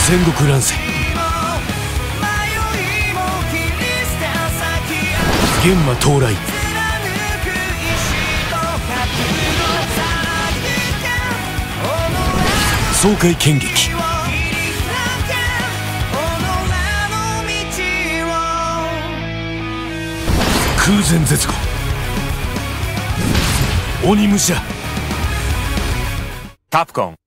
戦国乱世玄魔到来爽快剣撃空前絶後鬼武者カプコン